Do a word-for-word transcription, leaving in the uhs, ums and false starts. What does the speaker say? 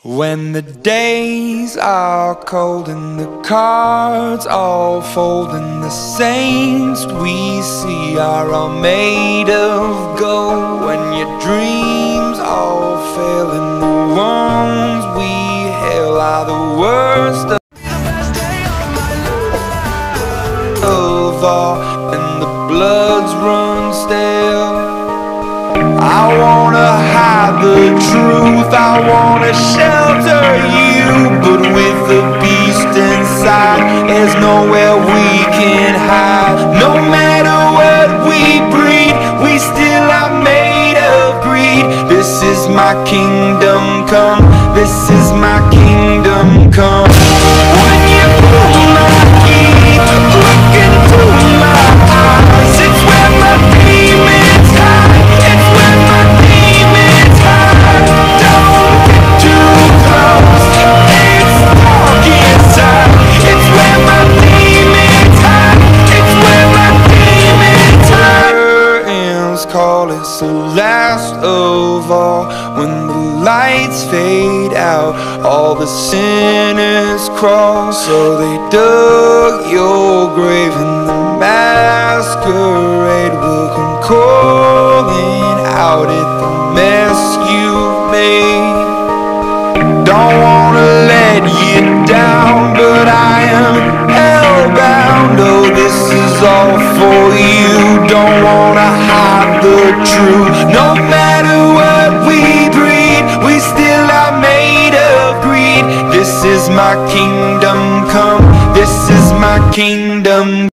When the days are cold and the cards all fold and the saints we see are all made of gold, when your dreams all fail and the ones we hail are the worst of of all, and the bloods run stale. I wanna hide the truth, I wanna shelter you, but with the beast inside, there's nowhere we can hide. No matter what we breed, we still are made of greed. This is my kingdom come, this is my kingdom come. When you pull my key, look into my eyes, it's where my demons hide, it's where my demons hide. Don't get too close, it's dark inside, it's where my demons hide, it's where my demons hide. Curtains call, it's the last of all. When the lights fade out, all the sinners crawl. So they dug your grave and the masquerade will come calling out at the mess you've made. Don't wanna let you down, but I am hellbound. Oh, this is all for you. Don't wanna hide the truth. No matter what we breed, we still are made of greed. This is my kingdom come, this is my kingdom